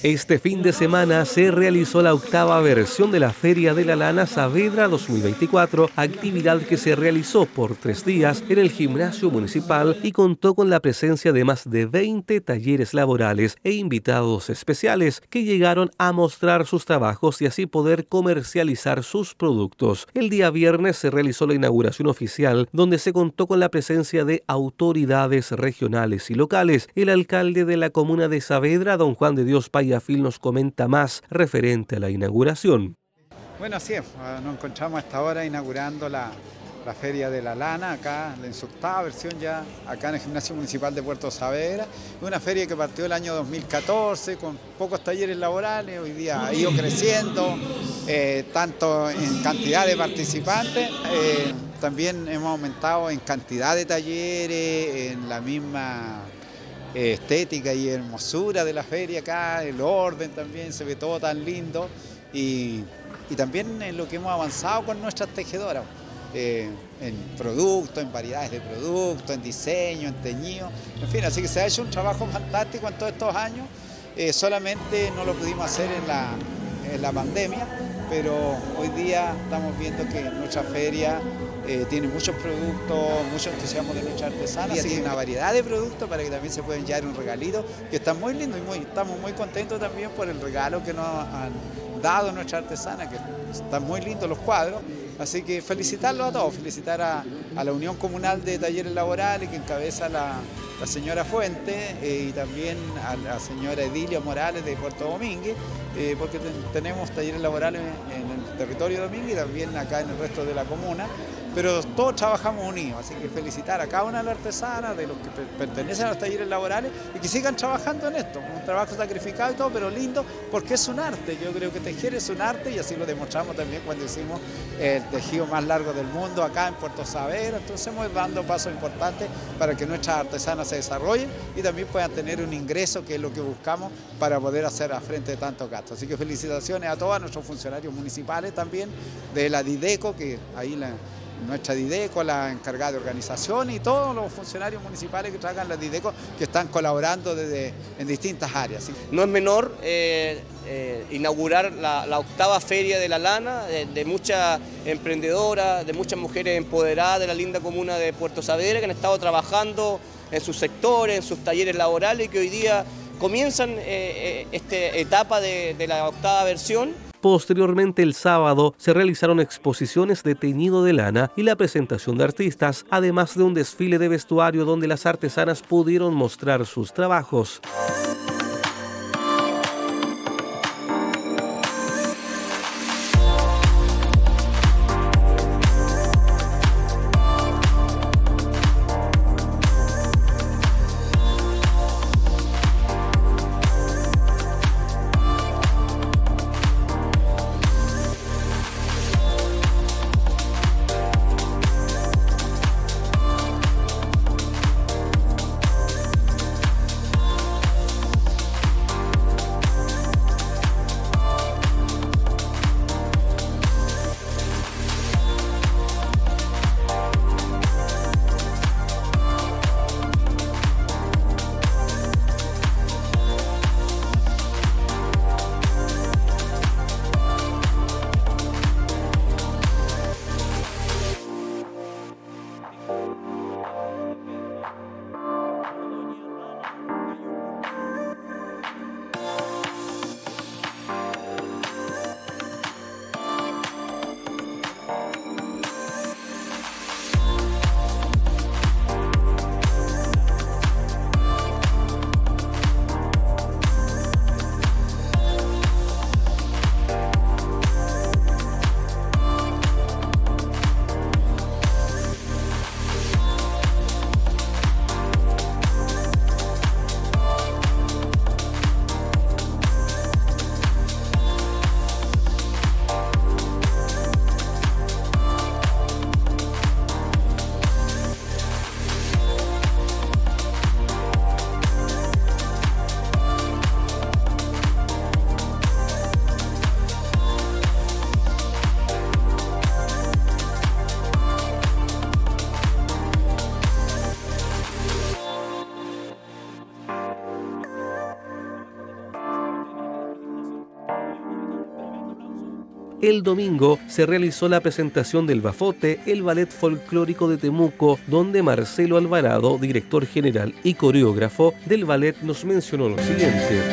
Este fin de semana se realizó la octava versión de la Feria de la Lana Saavedra 2024, actividad que se realizó por 3 días en el gimnasio municipal y contó con la presencia de más de 20 talleres laborales e invitados especiales que llegaron a mostrar sus trabajos y así poder comercializar sus productos. El día viernes se realizó la inauguración oficial, donde se contó con la presencia de autoridades regionales y locales. El alcalde de la comuna de Saavedra, don Juan de Dios Payafil, nos comenta más referente a la inauguración. Bueno, así es, nos encontramos a esta hora inaugurando la Feria de la Lana, acá en su octava versión ya, acá en el Gimnasio Municipal de Puerto Saavedra. Una feria que partió el año 2014 con pocos talleres laborales, hoy día ha ido creciendo, tanto en cantidad de participantes, también hemos aumentado en cantidad de talleres, en la misma estética y hermosura de la feria acá, el orden también, se ve todo tan lindo y también en lo que hemos avanzado con nuestras tejedoras, en productos, en variedades de productos, en diseño, en teñido, en fin, así que se ha hecho un trabajo fantástico en todos estos años, solamente no lo pudimos hacer en la pandemia, pero hoy día estamos viendo que nuestra feria tiene muchos productos, mucho entusiasmo de nuestra artesana, así que una variedad de productos para que también se puedan llevar un regalito, que está muy lindo y estamos muy contentos también por el regalo que nos han dado nuestra artesana, que están muy lindos los cuadros, así que felicitarlos a todos, felicitar a la Unión Comunal de Talleres Laborales que encabeza la señora Fuente y también a la señora Edilia Morales de Puerto Domínguez, porque tenemos talleres laborales en el territorio de Domínguez y también acá en el resto de la comuna, pero todos trabajamos unidos, así que felicitar a cada una de las artesanas, de los que pertenecen a los talleres laborales y que sigan trabajando en esto, un trabajo sacrificado y todo, pero lindo, porque es un arte, yo creo que tejer es un arte y así lo demostramos también cuando hicimos el tejido más largo del mundo acá en Puerto Saavedra, entonces hemos dando pasos importantes para que nuestras artesanas se desarrollen y también puedan tener un ingreso, que es lo que buscamos para poder hacer frente a tantos gastos. Así que felicitaciones a todos nuestros funcionarios municipales también, de la Dideco, que ahí nuestra Dideco, la encargada de organización y todos los funcionarios municipales que trabajan en la Dideco que están colaborando en distintas áreas. ¿Sí? No es menor inaugurar la octava Feria de la Lana, de muchas emprendedoras, de muchas mujeres empoderadas de la linda comuna de Puerto Saavedra que han estado trabajando en sus sectores, en sus talleres laborales y que hoy día comienzan esta etapa de la octava versión. Posteriormente, el sábado, se realizaron exposiciones de teñido de lana y la presentación de artistas, además de un desfile de vestuario donde las artesanas pudieron mostrar sus trabajos. El domingo se realizó la presentación del Bafote, el ballet folclórico de Temuco, donde Marcelo Alvarado, director general y coreógrafo del ballet, nos mencionó lo siguiente.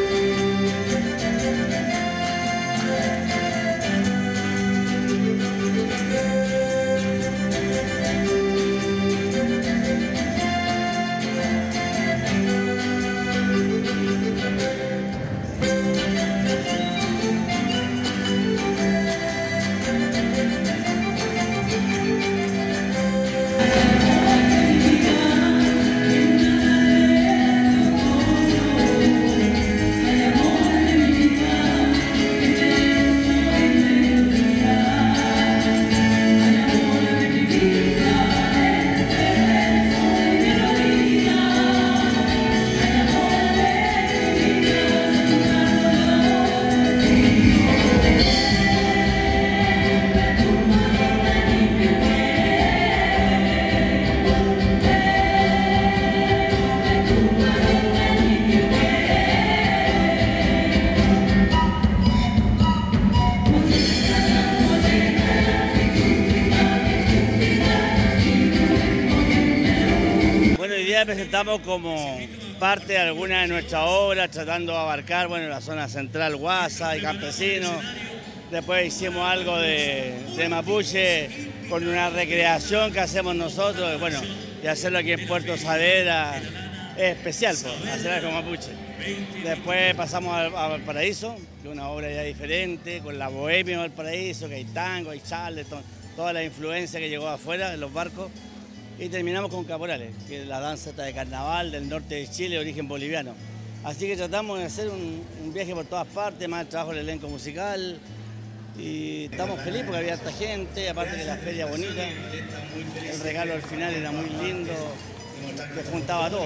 Presentamos como parte de alguna de nuestras obras, tratando de abarcar la zona central, Guasa y Campesinos. Después hicimos algo de mapuche con una recreación que hacemos nosotros, y hacerlo aquí en Puerto Saavedra es especial, hacer algo mapuche. Después pasamos a Valparaíso, que es una obra ya diferente, con la bohemia de Valparaíso, que hay tango, hay charleston, toda la influencia que llegó afuera de los barcos. Y terminamos con Caporales, que es la danza de carnaval del norte de Chile, de origen boliviano. Así que tratamos de hacer un viaje por todas partes, más el trabajo del elenco musical. Y estamos felices porque había harta gente, aparte de la feria bonita. El regalo al final era muy lindo, que juntaba todo.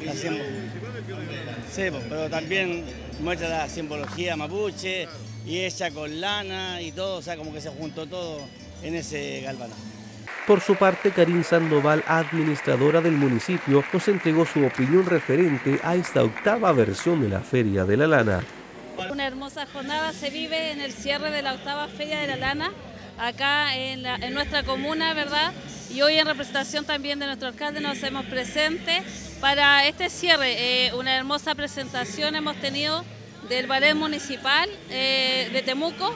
Sí, pero también muestra la simbología mapuche y hecha con lana y todo, o sea, como que se juntó todo en ese galvano. Por su parte, Karin Sandoval, administradora del municipio, nos entregó su opinión referente a esta octava versión de la Feria de la Lana. Una hermosa jornada se vive en el cierre de la octava Feria de la Lana, acá en nuestra comuna, ¿verdad? Y hoy en representación también de nuestro alcalde nos hacemos presentes para este cierre. Una hermosa presentación hemos tenido del ballet municipal de Temuco.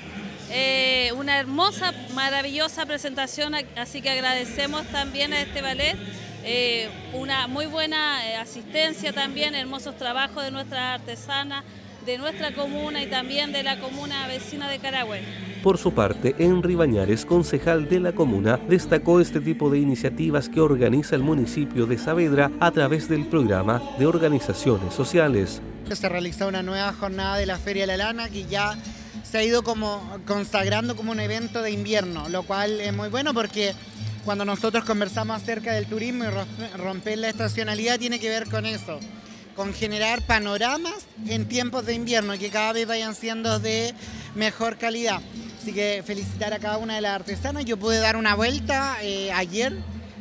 Una hermosa, maravillosa presentación, así que agradecemos también a este ballet, una muy buena asistencia también, hermosos trabajos de nuestras artesanas, de nuestra comuna y también de la comuna vecina de Carahue. Por su parte, Henry Bañares, concejal de la comuna, destacó este tipo de iniciativas que organiza el municipio de Saavedra a través del programa de organizaciones sociales. Se realizó una nueva jornada de la Feria de la Lana que ya se ha ido consagrando como un evento de invierno, lo cual es muy bueno porque cuando nosotros conversamos acerca del turismo y romper la estacionalidad tiene que ver con eso, con generar panoramas en tiempos de invierno que cada vez vayan siendo de mejor calidad. Así que felicitar a cada una de las artesanas. Yo pude dar una vuelta ayer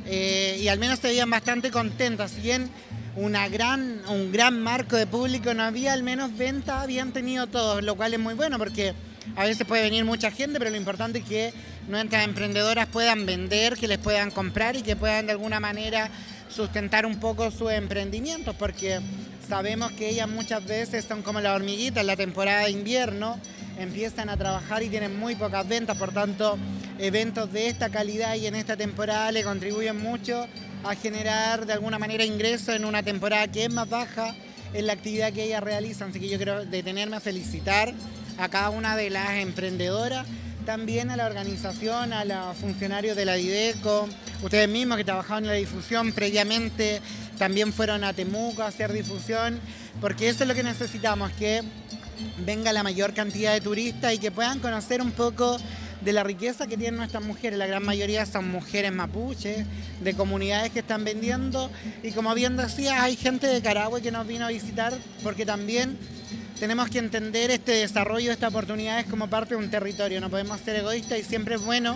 y al menos se veían bastante contentas. Si bien un gran marco de público no había, al menos venta habían tenido todos, lo cual es muy bueno porque a veces puede venir mucha gente, pero lo importante es que nuestras emprendedoras puedan vender, que les puedan comprar y que puedan de alguna manera sustentar un poco sus emprendimientos, porque sabemos que ellas muchas veces son como las hormiguitas en la temporada de invierno, empiezan a trabajar y tienen muy pocas ventas, por tanto eventos de esta calidad y en esta temporada le contribuyen mucho a generar de alguna manera ingresos en una temporada que es más baja en la actividad que ellas realizan. Así que yo quiero detenerme a felicitar a cada una de las emprendedoras, también a la organización, a los funcionarios de la Dideco, ustedes mismos que trabajaban en la difusión previamente, también fueron a Temuco a hacer difusión, porque eso es lo que necesitamos, que venga la mayor cantidad de turistas y que puedan conocer un poco de la riqueza que tienen nuestras mujeres. La gran mayoría son mujeres mapuches, de comunidades que están vendiendo, y como bien decías, hay gente de Carahue que nos vino a visitar porque también tenemos que entender este desarrollo, estas oportunidades como parte de un territorio. No podemos ser egoístas y siempre es bueno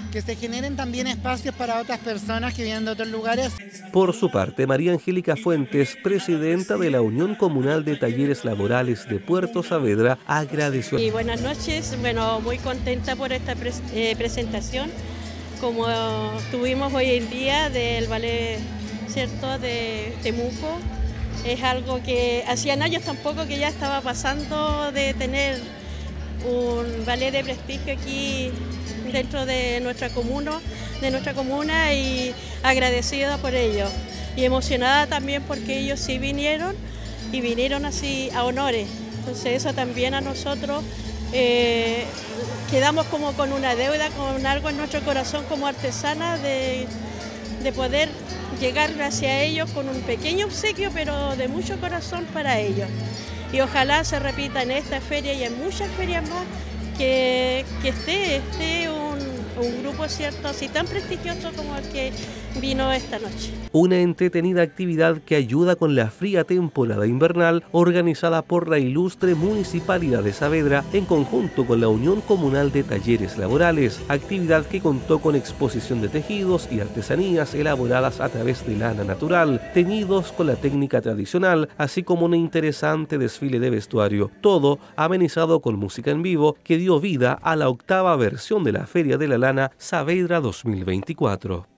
que se generen también espacios para otras personas que vienen de otros lugares. Por su parte, María Angélica Fuentes, presidenta de la Unión Comunal de Talleres Laborales de Puerto Saavedra, agradeció. Y buenas noches, bueno, muy contenta por esta presentación, como tuvimos hoy en día del ballet, ¿cierto?, de Temuco. Es algo que hacían años tampoco que ya estaba pasando de tener un ballet de prestigio aquí dentro de nuestra comuna y agradecida por ello. Y emocionada también porque ellos sí vinieron y vinieron así a honores. Entonces eso también a nosotros quedamos como con una deuda, con algo en nuestro corazón como artesana de poder llegar hacia ellos con un pequeño obsequio, pero de mucho corazón para ellos. Y ojalá se repita en esta feria y en muchas ferias más que esté un grupo, ¿cierto?, así tan prestigioso como el que vino esta noche. Una entretenida actividad que ayuda con la fría temporada invernal organizada por la ilustre Municipalidad de Saavedra en conjunto con la Unión Comunal de Talleres Laborales, actividad que contó con exposición de tejidos y artesanías elaboradas a través de lana natural, teñidos con la técnica tradicional, así como un interesante desfile de vestuario, todo amenizado con música en vivo que dio vida a la octava versión de la Feria de la Lana Saavedra 2024.